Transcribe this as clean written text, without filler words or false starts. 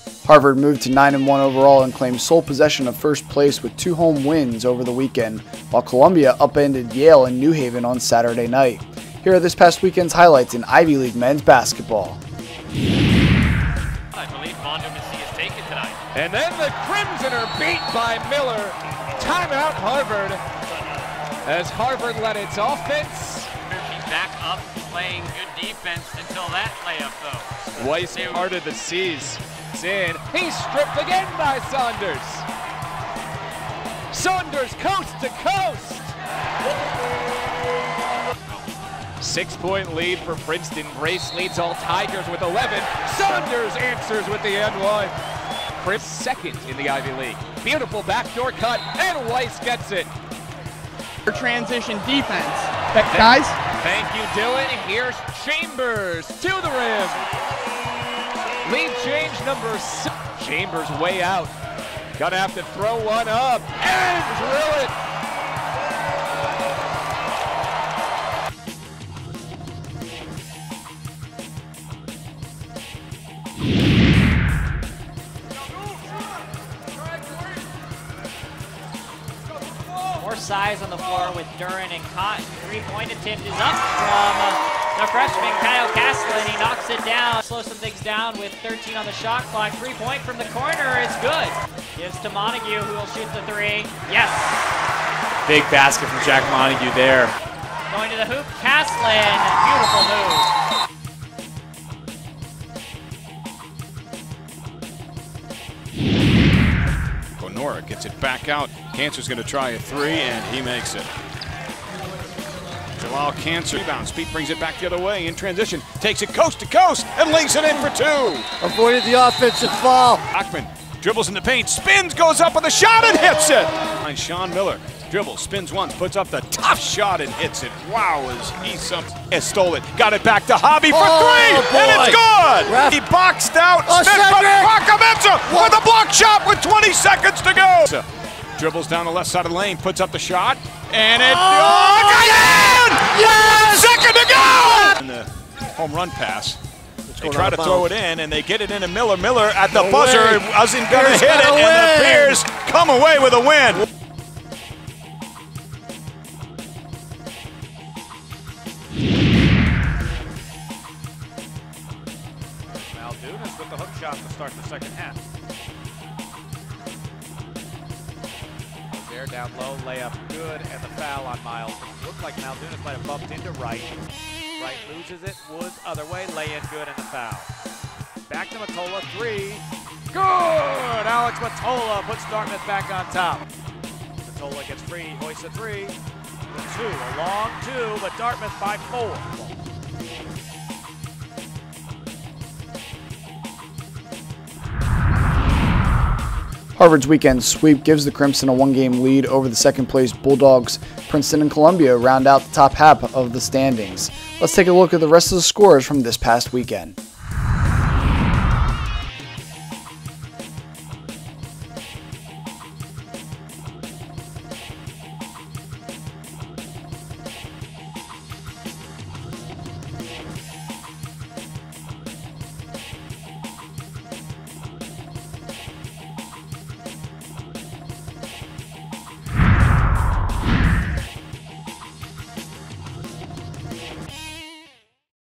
Harvard moved to 9-1 overall and claimed sole possession of first place with 2 home wins over the weekend, while Columbia upended Yale in New Haven on Saturday night. Here are this past weekend's highlights in Ivy League men's basketball. I believe Mondo Messi is taken tonight. And then the Crimson are beat by Miller. Timeout Harvard, as Harvard led its offense. Back up, playing good defense until that layup though. Weiss parted the seas. It's in. He's stripped again by Saunders. Saunders coast to coast. 6-point lead for Princeton. Grace leads all Tigers with 11. Saunders answers with the N1. Chris second in the Ivy League. Beautiful backdoor cut, and Weiss gets it. Transition defense. Guys? Thank you, Dylan. Here's Chambers to the rim. Lead change number 6. Chambers way out. Gonna have to throw one up and drill it. More size on the floor with Duren and Cotton. 3-point attempt is up from the freshman Kyle Caslin. He knocks it down. Slows some things down with 13 on the shot clock. 3-point from the corner is good. Gives to Montague, who will shoot the 3. Yes! Big basket from Jack Montague there. Going to the hoop, Caslin. Beautiful move. Nora gets it back out. Cancer's going to try a 3, and he makes it. Jalal Cancer rebounds. Speed brings it back the other way in transition. Takes it coast to coast and lays it in for 2. Avoided the offensive foul. Ackman dribbles in the paint, spins, goes up with a shot and hits it. And Sean Miller dribbles, spins once, puts up the tough shot and hits it. Wow, he stole it. Got it back to Hobby for 3, and it's good. He boxed out. Pacavenza with a block shot with 20 seconds to go. Dribbles down the left side of the lane, puts up the shot, and it got in! Yes! 1 second to go! And the home run pass. They try to throw it in, and they get it into Miller. Miller at the buzzer wasn't going to hit it, and the Bears come away with a win. Maldunas with the hook shot to start the second half. There down low, layup good, and the foul on Miles. Looked like Maldunas might have bumped into Wright. Wright loses it, Woods other way, lay in good, and the foul. Back to Matola, 3. Good! Alex Matola puts Dartmouth back on top. Matola gets free, hoists a 3. The 2, a long 2, but Dartmouth by 4. Harvard's weekend sweep gives the Crimson a 1-game lead over the second-place Bulldogs. Princeton and Columbia round out the top half of the standings. Let's take a look at the rest of the scores from this past weekend.